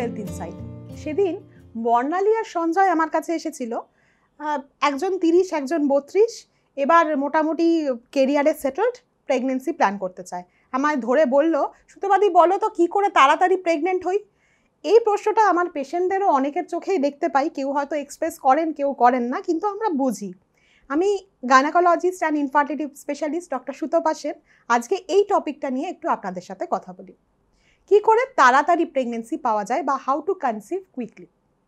Health insight. সেদিন বর্ণালী আর সঞ্জয় আমার কাছে এসেছিল, একজন 30 একজন 32, এবার মোটামুটি কেরিয়ারে সেটেলড, প্রেগনেন্সি প্ল্যান করতে চায়। আমায় ধরে বলল, সুতোবাদি বলো তো কী করে তাড়াতাড়ি প্রেগনেন্ট হই। এই প্রশ্নটা আমার পেশেন্টদেরও অনেকের চোখেই দেখতে পাই, কেউ হয়তো এক্সপ্রেস করেন কেউ করেন না, কিন্তু আমরা বুঝি। আমি gynaecologist and infertility specialist doctor Sutapa Sen আজকে এই টপিকটা নিয়ে একটু আপনাদের সাথে কথা বলি। কি করে তাড়াতাড়ি প্রেগনেন্সি পাওয়া যায় বা how to conceive quickly.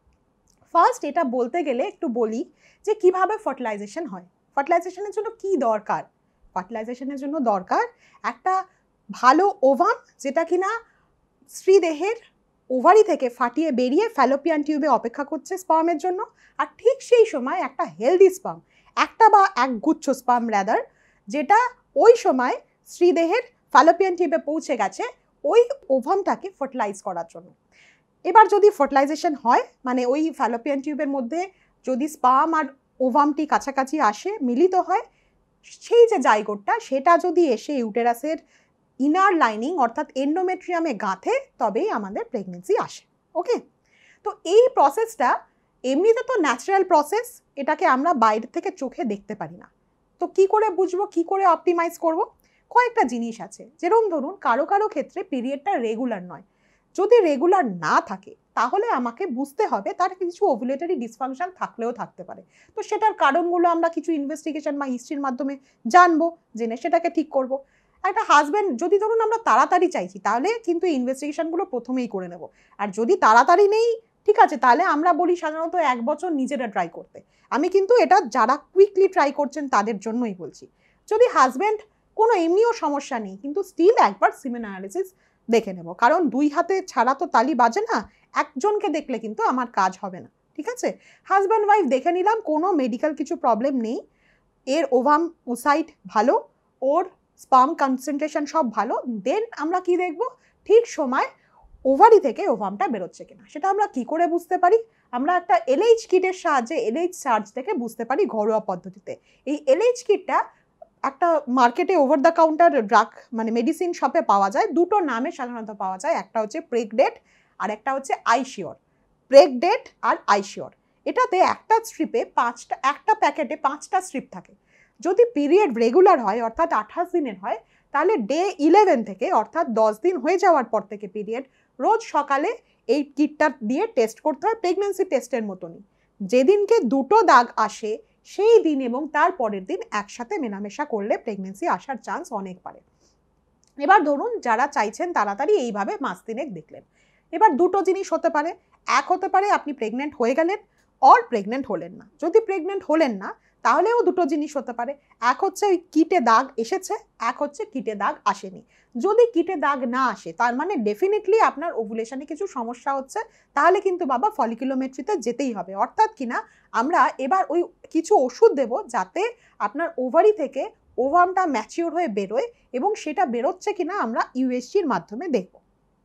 First এটা বলতে গেলে একটু বলি যে কিভাবে ফার্টিলাইজেশন হয়। ফার্টিলাইজেশনের জন্য কি দরকার? ফার্টিলাইজেশনের জন্য দরকার একটা ভালো ওভাম, যেটা কিনা স্ত্রীদেহের ওভারি থেকে ফাটিয়ে বেরিয়ে ফ্যালোপিয়ান টিউবে অপেক্ষা করছে স্পার্মের জন্য। আর ঠিক সেই সময় একটা হেলদি স্পার্ম, একটা বা এক গুচ্ছ স্পার্ম রাদার, যেটা ওই সময় স্ত্রীদেহের ফ্যালোপিয়ান টিউবে পৌঁছে গেছে ওই ওভামটাকে ফার্টিলাইজ করার জন্য। এবার যদি ফার্টিলাইজেশন হয়, মানে ওই ফ্যালোপিয়ান টিউবের মধ্যে যদি স্পার্ম আর ওভামটি কাছাকাছি আসে, মিলিত হয়, সেই যে জাইগোটটা সেটা যদি এসে ইউটেরাসের ইনার লাইনিং অর্থাৎ এন্ডোমেট্রিয়ামে গাঁথে, তবেই আমাদের প্রেগনেন্সি আসে। ওকে, তো এই প্রসেসটা এমনিতে তো ন্যাচারাল প্রসেস, এটাকে আমরা বাইরে থেকে চোখে দেখতে পারি না। তো কি করে বুঝবো, কি করে অপটিমাইজ করব? কয়েকটা জিনিস আছে। যেরকম ধরুন কারো কারো ক্ষেত্রে পিরিয়ডটা রেগুলার নয়। যদি রেগুলার না থাকে তাহলে আমাকে বুঝতে হবে তার কিছু ওভুলেটরি ডিসফাংশন থাকলেও থাকতে পারে। তো সেটার কারণগুলো আমরা কিছু ইনভেস্টিগেশন বা হিস্ট্রির মাধ্যমে জানবো, জেনে সেটাকে ঠিক করব। একটা হাজব্যান্ড যদি ধরুন আমরা তাড়াতাড়ি চাইছি, তাহলে কিন্তু ইনভেস্টিগেশনগুলো প্রথমেই করে নেব। আর যদি তাড়াতাড়ি নেই, ঠিক আছে, তাহলে আমরা বলি সাধারণত 1 বছর নিজেরা ট্রাই করতে। আমি কিন্তু এটা যারা কুইকলি ট্রাই করছেন তাদের জন্যই বলছি। যদি হাজব্যান্ড কোনো এমনিও সমস্যা নেই, কিন্তু স্টিল একবার সিমেন অ্যানালিসিস দেখে নেব, কারণ 2 হাতে ছাড়া তো তালি বাজে না, একজনকে দেখলে কিন্তু আমার কাজ হবে না। ঠিক আছে, হাজব্যান্ড ওয়াইফ দেখে নিলাম, কোনো মেডিকেল কিছু প্রবলেম নেই, এর ওভাম ওসাইট ভালো, ওর স্পার্ম কনসেন্ট্রেশন সব ভালো, দেন আমরা কি দেখব, ঠিক সময় ওভারি থেকে ওভামটা বেরোচ্ছে কিনা। সেটা আমরা কি করে বুঝতে পারি? আমরা একটা এলএইচ কিটের সাহায্যে, এলএইচ সার্চ থেকে বুঝতে পারি ঘরোয়া পদ্ধতিতে। এই এলএইচ কিটটা একটা মার্কেটে ওভার দ্য কাউন্টার ড্রাগ মানে মেডিসিন শপে পাওয়া যায়, দুটো নামে সাধারণত পাওয়া যায়, একটা হচ্ছে প্রেগডেট আর একটা হচ্ছে আইশিওর। প্রেগডেট আর আইশিওর, এটাতে একটা স্ট্রিপে একটা প্যাকেটে 5টা স্ট্রিপ থাকে। যদি পিরিয়ড রেগুলার হয় অর্থাৎ 28 দিনের হয়, তাহলে ডে 11 থেকে অর্থাৎ 10 দিন হয়ে যাওয়ার পর থেকে পিরিয়ড, রোজ সকালে এই কিটটা দিয়ে টেস্ট করতে হয়, প্রেগনেন্সি টেস্টের মতনই। যেদিনকে দুটো দাগ আসে সেই দিন এবং তার পরের দিন একসাথে মেলামেশা করলে প্রেগনেন্সি আসার চান্স অনেক বাড়ে। এবার ধরুন যারা চাইছেন তাড়াতাড়ি, এইভাবে মাস 3 দেখলেন। এবার দুটো জিনিস হতে পারে, এক হতে পারে আপনি প্রেগনেন্ট হয়ে গেলেন অর প্রেগনেন্ট হলেন না। যদি প্রেগনেন্ট হলেন না তাহলেও দুটো জিনিস হতে পারে, এক হচ্ছে ওই কিটে দাগ এসেছে, এক হচ্ছে কিটে দাগ আসেনি। যদি কিটে দাগ না আসে তার মানে ডেফিনেটলি আপনার ওভুলেশনে কিছু সমস্যা হচ্ছে, তাহলে কিন্তু বাবা ফলিকুলোমেট্রিতে যেতেই হবে। অর্থাৎ কিনা আমরা এবার ওই কিছু ওষুধ দেব যাতে আপনার ওভারি থেকে ওভামটা ম্যাচিওর হয়ে বেরোয়, এবং সেটা বেরোচ্ছে কিনা আমরা ইউএসজির মাধ্যমে দেখব।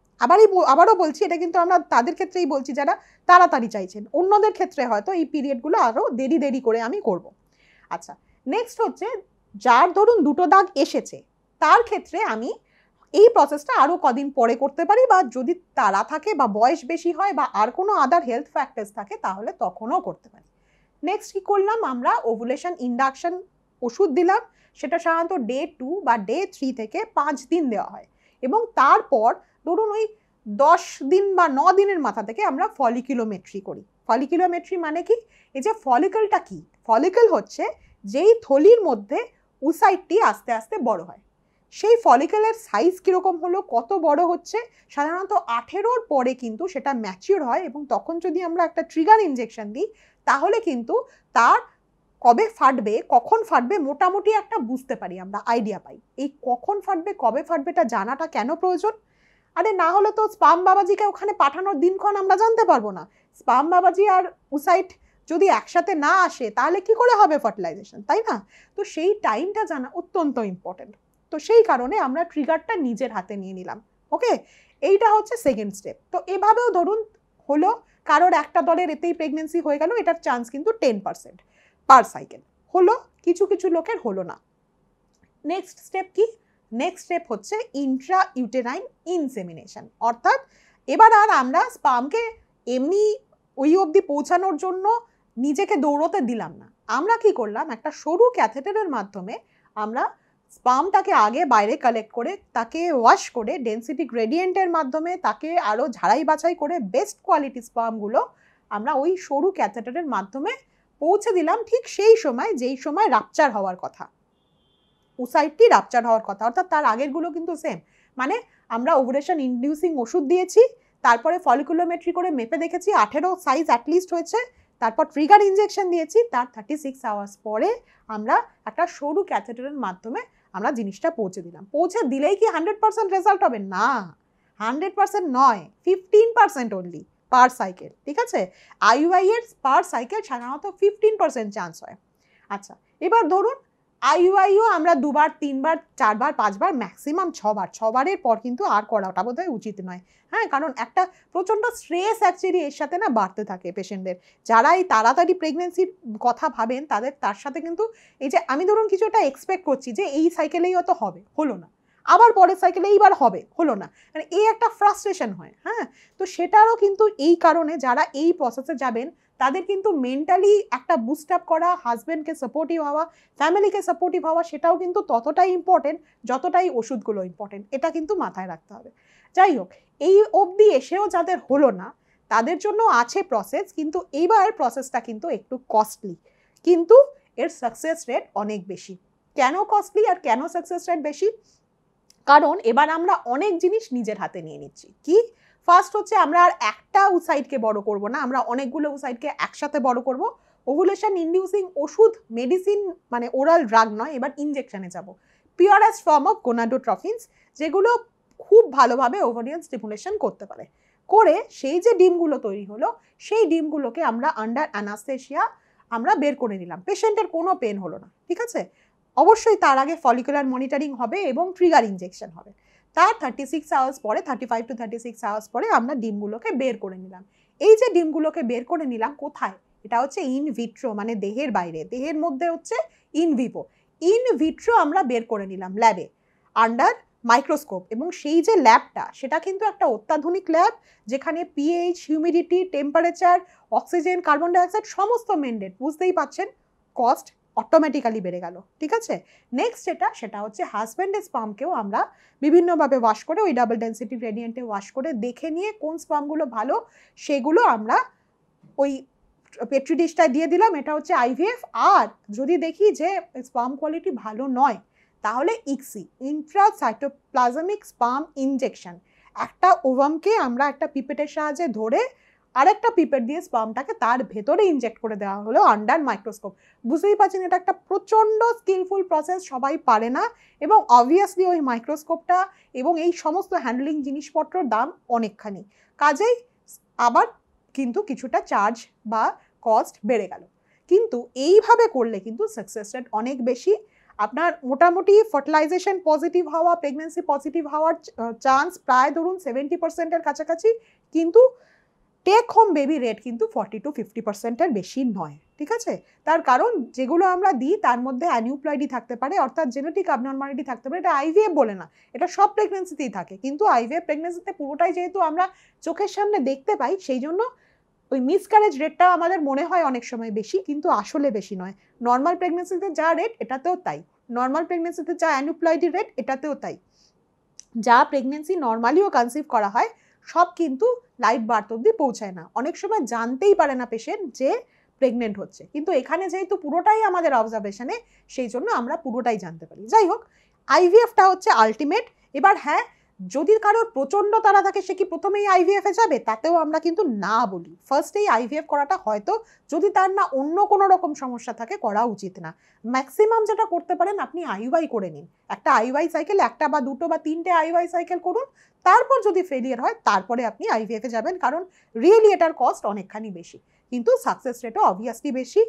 আবারও বলছি, এটা কিন্তু আমরা তাদের ক্ষেত্রেই বলছি যারা তাড়াতাড়ি চাইছেন, অন্যদের ক্ষেত্রে হয়তো এই পিরিয়ডগুলো আরও দেরি করে আমি করব। আচ্ছা, নেক্সট হচ্ছে যার ধরুন দুটো দাগ এসেছে, তার ক্ষেত্রে আমি এই প্রসেসটা আরও কদিন পরে করতে পারি, বা যদি তাড়া থাকে বা বয়স বেশি হয় বা আর কোনো আদার হেলথ ফ্যাক্টরস থাকে তাহলে তখনও করতে পারি। নেক্সট কি করলাম, আমরা ওভুলেশন ইন্ডাকশন ওষুধ দিলাম, সেটা সাধারণত ডে 2 বা ডে 3 থেকে 5 দিন দেওয়া হয়, এবং তারপর ধরুন ওই 10 দিন বা 9 দিনের মাথা থেকে আমরা ফলিকুলোমেট্রি করি। ফলিকুলোমেট্রি মানে কি? এই যে ফলিকলটা কি, ফলিকল হচ্ছে যেই থলির মধ্যে উসাইটটি আস্তে আস্তে বড় হয়, সেই ফলিকলের সাইজ কীরকম হলো, কত বড় হচ্ছে, সাধারণত 18-র পরে কিন্তু সেটা ম্যাচিওর হয়, এবং তখন যদি আমরা একটা ট্রিগার ইনজেকশন দিই তাহলে কিন্তু তার কবে ফাটবে, কখন ফাটবে মোটামুটি একটা বুঝতে পারি, আমরা আইডিয়া পাই। এই কখন ফাটবে কবে ফাটবে এটা জানাটা কেন প্রয়োজন? আরে না হলে তো স্পার্ম বাবাজিকে ওখানে পাঠানোর দিনক্ষণ আমরা জানতে পারবো না। স্পার্ম বাবাজি আর উসাইট যদি একসাথে না আসে তাহলে কি করে হবে ফার্টিলাইজেশন, তাই না? তো সেই টাইমটা জানা অত্যন্ত ইম্পর্টেন্ট। তো সেই কারণে আমরা ট্রিগারটা নিজের হাতে নিয়ে নিলাম। ওকে, এইটা হচ্ছে সেকেন্ড স্টেপ। তো এভাবেও ধরুন হলো কারোর একটা দলের এতেই প্রেগনেন্সি হয়ে গেল, এটার চান্স কিন্তু 10% পার সাইকেল হলো, কিছু কিছু লোকের হলো না। নেক্সট স্টেপ কি? নেক্সট স্টেপ হচ্ছে ইন্ট্রা ইউটেরাইন ইনসেমিনেশন, অর্থাৎ এবার আর আমরা স্পামকে এমনি ওই অবধি পৌঁছানোর জন্য নিজেকে দৌড়তে দিলাম না। আমরা কি করলাম, একটা সরু ক্যাথেটারের মাধ্যমে আমরা স্পামটাকে আগে বাইরে কালেক্ট করে তাকে ওয়াশ করে ডেন্সিটি গ্রেডিয়েন্টের মাধ্যমে তাকে আরও ঝাড়াই বাছাই করে বেস্ট কোয়ালিটি স্পামগুলো আমরা ওই সরু ক্যাথেটারের মাধ্যমে পৌঁছে দিলাম ঠিক সেই সময় যেই সময় রাপচার হওয়ার কথা, ওসাইটটি রাপচার হওয়ার কথা, অর্থাৎ তার আগেরগুলো কিন্তু সেম। মানে আমরা ওভুলেশন ইনডিউসিং ওষুধ দিয়েছি, তারপরে ফলিকুলোমেট্রি করে মেপে দেখেছি 18 সাইজ অ্যাটলিস্ট হয়েছে, তারপর ট্রিগার ইনজেকশন দিয়েছি, তার 36 আওয়ার্স পরে আমরা একটা সরু ক্যাথেটারের মাধ্যমে আমরা জিনিসটা পৌঁছে দিলাম। পৌঁছে দিলেই কি 100% রেজাল্ট হবে? না, 100% নয়, 15% অনলি পার সাইকেল। ঠিক আছে, আইইউআই এর পার সাইকেল সাধারণত 15% চান্স হয়। আচ্ছা, এবার ধরুন আইইউআইও আমরা 2 বার 3 বার 4 বার 5 বার ম্যাক্সিমাম 6 বার, 6 বারের পর কিন্তু আর করাটা বোধহয় উচিত নয়। হ্যাঁ, কারণ একটা প্রচণ্ড স্ট্রেস অ্যাকচুয়ালি এর সাথে না বাড়তে থাকে পেশেন্টদের। যারা এই তাড়াতাড়ি প্রেগনেন্সির কথা ভাবেন তার সাথে কিন্তু এই যে আমি ধরুন কিছু একটা এক্সপেক্ট করছি যে এই সাইকেলেই হয়তো হবে, হলো না, আবার পরের সাইকেলে এইবার হবে, হলো না, মানে এই একটা ফ্রাস্ট্রেশন হয়। হ্যাঁ, তো সেটারও কিন্তু এই কারণে যারা এই প্রসেসে যাবেন তাদের কিন্তু মেন্টালি একটা বুস্ট আপ করা, হাজব্যান্ডকে সাপোর্টিভ হওয়া, ফ্যামিলিকে সাপোর্টিভ হওয়া, সেটাও কিন্তু ততটাই ইম্পর্টেন্ট যতটাই ওষুধগুলো ইম্পর্টেন্ট। এটা কিন্তু মাথায় রাখতে হবে। যাই হোক, এই অবধি এসেও যাদের হলো না তাদের জন্য আছে প্রসেস, কিন্তু এইবার প্রসেসটা কিন্তু একটু কস্টলি, কিন্তু এর সাকসেস রেট অনেক বেশি। কেন কস্টলি আর কেন সাকসেস রেট বেশি? কারণ এবার আমরা অনেক জিনিস নিজের হাতে নিয়ে নিচ্ছি। কি? ফার্স্ট হচ্ছে আমরা আর একটা উসাইডকে বড় করব না, আমরা অনেকগুলো উসাইডকে একসাথে বড় করব। ওভুলেশন ইনডিউসিং ওষুধ, মেডিসিন মানে ওরাল ড্রাগ নয়, এবার ইনজেকশনে যাব। পিওরেস্ট ফর্ম অফ গোনাডোট্রফিনস, যেগুলো খুব ভালোভাবে ওভারিয়ান স্টিমুলেশন করতে পারে। করে সেই যে ডিমগুলো তৈরি হলো সেই ডিমগুলোকে আমরা আন্ডার অ্যানাস্থেশিয়া আমরা বের করে নিলাম। পেশেন্টের কোনো পেন হলো না। ঠিক আছে, অবশ্যই তার আগে ফলিকুলার মনিটরিং হবে এবং ট্রিগার ইনজেকশন হবে। তার 36 আওয়ার্স পরে, 35 to 36 আওয়ার্স পরে আমরা ডিমগুলোকে বের করে নিলাম। এই যে ডিমগুলোকে বের করে নিলাম কোথায়? এটা হচ্ছে ইন ভিট্রো, মানে দেহের বাইরে। দেহের মধ্যে হচ্ছে ইন ভিভো। ইন ভিট্রো আমরা বের করে নিলাম ল্যাবে আন্ডার মাইক্রোস্কোপ, এবং সেই যে ল্যাবটা সেটা কিন্তু একটা অত্যাধুনিক ল্যাব, যেখানে pH, humidity, temperature, oxygen, carbon dioxide সমস্ত মেনটেন। বুঝতেই পাচ্ছেন কস্ট অটোমেটিক্যালি বেড়ে গেল। ঠিক আছে, নেক্সট সেটা হচ্ছে হাজব্যান্ডের স্পামকেও আমরা বিভিন্নভাবে ওয়াশ করে ওই ডাবল ডেন্সিটি গ্রেডিয়েন্টে ওয়াশ করে দেখে নিয়ে কোন স্পামগুলো ভালো সেগুলো আমরা ওই পেট্রি ডিশটায় দিয়ে দিলাম। এটা হচ্ছে আইভিএফ। আর যদি দেখি যে স্পাম কোয়ালিটি ভালো নয় তাহলে ইক্সি, ইন্ট্রাসাইটোপ্লাজমিক স্পাম ইনজেকশন। একটা ওভামকে আমরা একটা পিপেটের সাহায্যে ধরে আরেকটা পিপেট দিয়ে স্পামটাকে তার ভেতরে ইনজেক্ট করে দেওয়া হলো আন্ডার মাইক্রোস্কোপ। বুঝতেই পারছেন এটা একটা প্রচণ্ড স্কিলফুল প্রসেস, সবাই পারে না, এবং অবভিয়াসলি ওই মাইক্রোস্কোপটা এবং এই সমস্ত হ্যান্ডলিং জিনিসপত্রের দাম অনেকখানি। কাজেই আবার কিন্তু কিছুটা চার্জ বা কস্ট বেড়ে গেল। কিন্তু এইভাবে করলে কিন্তু সাকসেস রেট অনেক বেশি। আপনার মোটামুটি ফার্টিলাইজেশন পজিটিভ হওয়া, প্রেগনেন্সি পজিটিভ হওয়ার চান্স প্রায় ধরুন 70%-এর কাছাকাছি, কিন্তু টেক হোম বেবি রেট কিন্তু 40 to 50%-এর বেশি নয়। ঠিক আছে, তার কারণ যেগুলো আমরা দিই তার মধ্যে অ্যানিউপ্লয়েডি থাকতে পারে, অর্থাৎ জেনেটিক অ্যাবনরমালিটি থাকতে পারে। এটা আইভিএফ বলে না, এটা সব প্রেগনেন্সিতেই থাকে, কিন্তু আইভিএফ প্রেগনেন্সিতে পুরোটাই যেহেতু আমরা চোখের সামনে দেখতে পাই সেই জন্য ওই মিসক্যারেজ রেটটা আমাদের মনে হয় অনেক সময় বেশি, কিন্তু আসলে বেশি নয়। নর্মাল প্রেগনেন্সিতে যা রেট এটাতেও তাই, নর্মাল প্রেগনেন্সিতে যা অ্যানিউপ্লয়েডি রেট এটাতেও তাই। যা প্রেগনেন্সি নর্মালিও কনসিভ করা হয় সব কিন্তু লাইভ বার্থ অবধি পৌঁছায় না। অনেক সময় জানতেই পারে না পেশেন্ট যে প্রেগনেন্ট হচ্ছে, কিন্তু এখানে যেহেতু পুরোটাই আমাদের অবজারভেশনে সেই জন্য আমরা পুরোটাই জানতে পারি। যাই হোক, আইভিএফটা হচ্ছে আলটিমেট। এবার হ্যাঁ, যদি কারোর প্রচণ্ড তাড়া থাকে সে কি প্রথমেই আইভিএফে যাবে? তাতেও আমরা কিন্তু না বলি। ফার্স্টেই আইভিএফ করাটা হয়তো যদি তার না অন্য কোনো রকম সমস্যা থাকে করা উচিত না। ম্যাক্সিমাম যেটা করতে পারেন আপনি আইইউআই করে নিন, একটা আইইউআই সাইকেল, একটা বা দুটো বা তিনটে আইইউআই সাইকেল করুন, তারপর যদি ফেলিয়ার হয় তারপরে আপনি আইভিএফে যাবেন, কারণ রিয়েলি এটার কস্ট অনেকখানি বেশি, কিন্তু সাকসেস রেটও অবভিয়াসলি বেশি।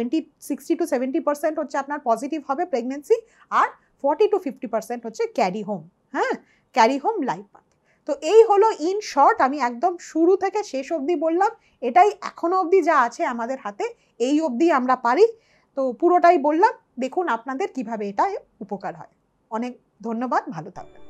60 to 70% হচ্ছে আপনার পজিটিভ হবে প্রেগনেন্সি, আর 40 to 50% হচ্ছে ক্যারি হোম। হ্যাঁ, ক্যারি হোম লাইফ পাথ। তো এই হলো ইন শর্ট, আমি একদম শুরু থেকে শেষ অবধি বললাম। এটাই এখনো অবধি যা আছে আমাদের হাতে, এই অবধি আমরা পারি, তো পুরোটাই বললাম। দেখুন আপনাদের কিভাবে এটা উপকার হয়। অনেক ধন্যবাদ, ভালো থাকবেন।